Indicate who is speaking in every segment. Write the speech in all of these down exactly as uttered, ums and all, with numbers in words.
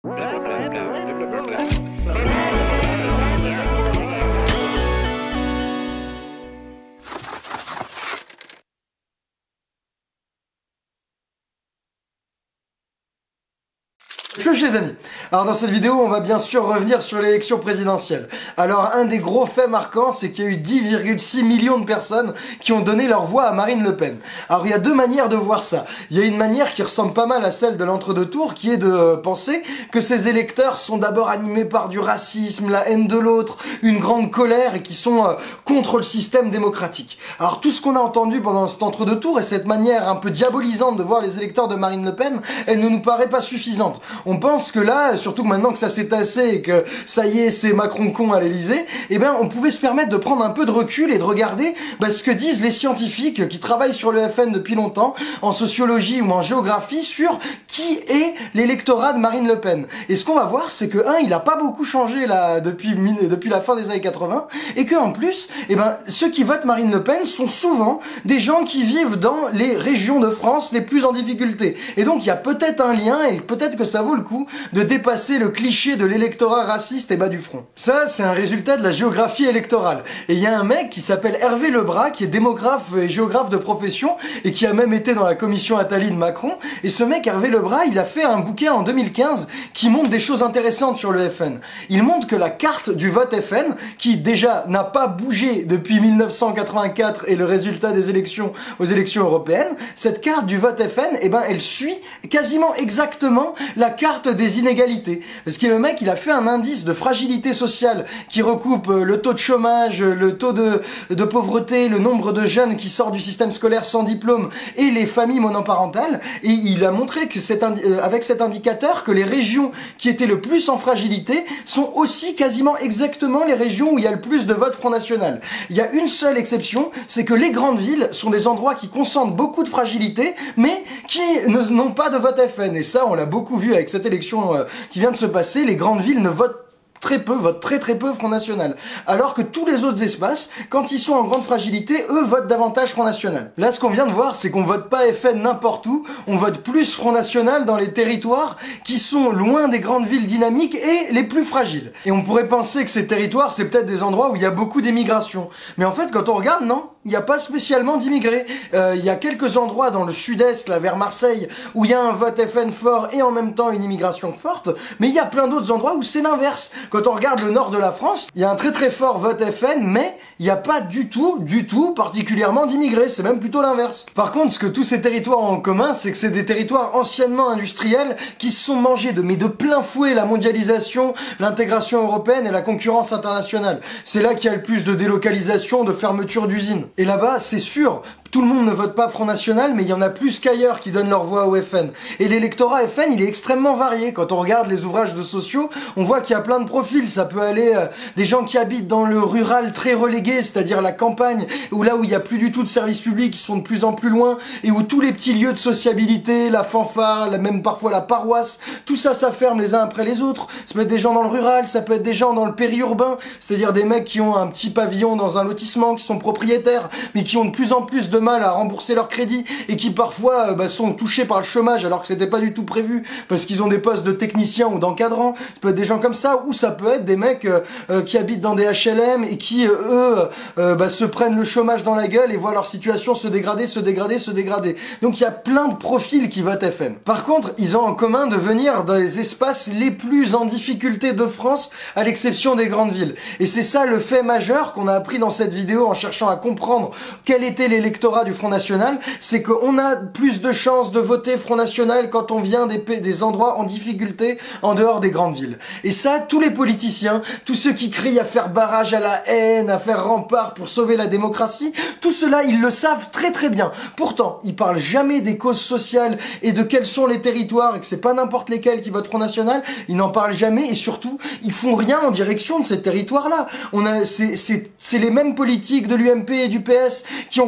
Speaker 1: Chers amis, alors dans cette vidéo on va bien sûr revenir sur l'élection présidentielle. Alors un des gros faits marquants, c'est qu'il y a eu dix virgule six millions de personnes qui ont donné leur voix à Marine Le Pen. Alors il y a deux manières de voir ça. Il y a une manière qui ressemble pas mal à celle de l'entre-deux tours, qui est de penser que ces électeurs sont d'abord animés par du racisme, la haine de l'autre, une grande colère et qui sont euh, contre le système démocratique. Alors tout ce qu'on a entendu pendant cet entre-deux tours et cette manière un peu diabolisante de voir les électeurs de Marine Le Pen, elle ne nous paraît pas suffisante. On pense que là, surtout maintenant que ça s'est tassé et que ça y est, c'est Macron con à l'Elysée, eh ben on pouvait se permettre de prendre un peu de recul et de regarder bah, ce que disent les scientifiques qui travaillent sur le F N depuis longtemps, en sociologie ou en géographie, sur qui est l'électorat de Marine Le Pen. Et ce qu'on va voir, c'est que, un, il a pas beaucoup changé là depuis, depuis la fin des années quatre-vingts, et que en plus, eh ben, ceux qui votent Marine Le Pen sont souvent des gens qui vivent dans les régions de France les plus en difficulté. Et donc il y a peut-être un lien, et peut-être que ça vaut le coup de dépasser le cliché de l'électorat raciste et bas du front. Ça, c'est un résultat de la géographie électorale. Et il y a un mec qui s'appelle Hervé Lebras, qui est démographe et géographe de profession, et qui a même été dans la commission Attali de Macron. Et ce mec, Hervé Lebras, il a fait un bouquin en deux mille quinze qui montre des choses intéressantes sur le F N. Il montre que la carte du vote F N, qui déjà n'a pas bougé depuis mille neuf cent quatre-vingt-quatre et le résultat des élections aux élections européennes, cette carte du vote F N, eh ben, elle suit quasiment exactement la carte des inégalités. Parce que le mec, il a fait un indice de fragilité sociale qui recoupe le taux de chômage, le taux de, de pauvreté, le nombre de jeunes qui sortent du système scolaire sans diplôme et les familles monoparentales. Et il a montré que cet euh, avec cet indicateur que les régions qui étaient le plus en fragilité sont aussi quasiment exactement les régions où il y a le plus de vote Front National. Il y a une seule exception, c'est que les grandes villes sont des endroits qui concentrent beaucoup de fragilité, mais qui n'ont pas de vote F N. Et ça, on l'a beaucoup vu avec cette élection euh, qui vient de se passer. Les grandes villes ne votent très peu, votent très très peu Front National. Alors que tous les autres espaces, quand ils sont en grande fragilité, eux votent davantage Front National. Là, ce qu'on vient de voir, c'est qu'on vote pas F N n'importe où, on vote plus Front National dans les territoires qui sont loin des grandes villes dynamiques et les plus fragiles. Et on pourrait penser que ces territoires, c'est peut-être des endroits où il y a beaucoup d'émigration. Mais en fait, quand on regarde, non, il n'y a pas spécialement d'immigrés. Euh, il y a quelques endroits dans le sud-est, là, vers Marseille, où il y a un vote F N fort et en même temps une immigration forte, mais il y a plein d'autres endroits où c'est l'inverse. Quand on regarde le nord de la France, il y a un très très fort vote F N, mais il n'y a pas du tout, du tout, particulièrement d'immigrés, c'est même plutôt l'inverse. Par contre, ce que tous ces territoires ont en commun, c'est que c'est des territoires anciennement industriels qui se sont mangés de, mais de plein fouet la mondialisation, l'intégration européenne et la concurrence internationale. C'est là qu'il y a le plus de délocalisation, de fermeture d'usines. Et là-bas, c'est sûr, tout le monde ne vote pas Front National, mais il y en a plus qu'ailleurs qui donnent leur voix au F N. Et l'électorat F N, il est extrêmement varié. Quand on regarde les ouvrages de sociaux, on voit qu'il y a plein de profils. Ça peut aller euh, des gens qui habitent dans le rural très relégué, c'est-à-dire la campagne, ou là où il n'y a plus du tout de services publics, qui sont de plus en plus loin, et où tous les petits lieux de sociabilité, la fanfare, la, même parfois la paroisse, tout ça, ça ferme les uns après les autres. Ça peut être des gens dans le rural, ça peut être des gens dans le périurbain, c'est-à-dire des mecs qui ont un petit pavillon dans un lotissement, qui sont propriétaires, mais qui ont de plus en plus de mal à rembourser leur crédit et qui parfois euh, bah, sont touchés par le chômage alors que c'était pas du tout prévu parce qu'ils ont des postes de techniciens ou d'encadrants. Ça peut être des gens comme ça, ou ça peut être des mecs euh, euh, qui habitent dans des H L M et qui euh, eux euh, bah, se prennent le chômage dans la gueule et voient leur situation se dégrader, se dégrader, se dégrader. Donc il y a plein de profils qui votent F N. Par contre, ils ont en commun de venir dans les espaces les plus en difficulté de France, à l'exception des grandes villes. Et c'est ça le fait majeur qu'on a appris dans cette vidéo en cherchant à comprendre quel était l'électorat du Front National, c'est qu'on a plus de chances de voter Front National quand on vient des, des endroits en difficulté en dehors des grandes villes. Et ça, tous les politiciens, tous ceux qui crient à faire barrage à la haine, à faire rempart pour sauver la démocratie, tout cela, ils le savent très très bien. Pourtant, ils parlent jamais des causes sociales et de quels sont les territoires et que c'est pas n'importe lesquels qui votent Front National. Ils n'en parlent jamais et surtout, ils font rien en direction de ces territoires-là. On a, c'est, c'est, c'est les mêmes politiques de l'U M P et du P S qui ont fermé des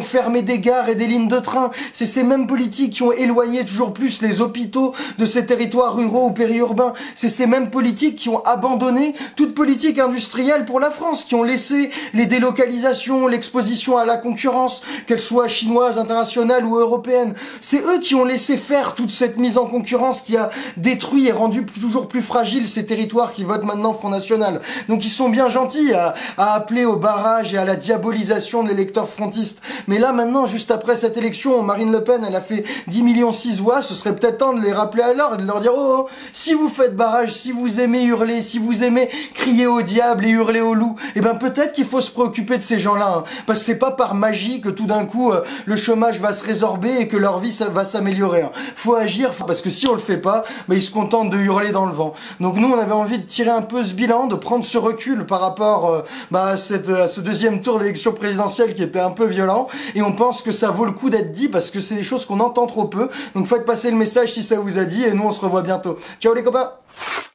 Speaker 1: des gares et des lignes de train. C'est ces mêmes politiques qui ont éloigné toujours plus les hôpitaux de ces territoires ruraux ou périurbains. C'est ces mêmes politiques qui ont abandonné toute politique industrielle pour la France, qui ont laissé les délocalisations, l'exposition à la concurrence, qu'elle soit chinoise, internationale ou européenne. C'est eux qui ont laissé faire toute cette mise en concurrence qui a détruit et rendu toujours plus fragiles ces territoires qui votent maintenant Front National. Donc ils sont bien gentils à, à appeler au barrage et à la diabolisation de l'électeur frontiste. Mais là maintenant, juste après cette élection, Marine Le Pen, elle a fait dix millions six voix, ce serait peut-être temps de les rappeler à l'ordre et de leur dire oh, oh, si vous faites barrage, si vous aimez hurler, si vous aimez crier au diable et hurler au loup, eh ben peut-être qu'il faut se préoccuper de ces gens-là, hein, parce que c'est pas par magie que tout d'un coup euh, le chômage va se résorber et que leur vie ça va s'améliorer. Hein. Faut agir, parce que si on le fait pas, ben, ils se contentent de hurler dans le vent. Donc nous on avait envie de tirer un peu ce bilan, de prendre ce recul par rapport euh, bah, à, cette, à ce deuxième tour d'élection présidentielle qui était un peu violent, et on pense que ça vaut le coup d'être dit parce que c'est des choses qu'on entend trop peu. Donc faites passer le message si ça vous a dit, et nous on se revoit bientôt. Ciao les copains.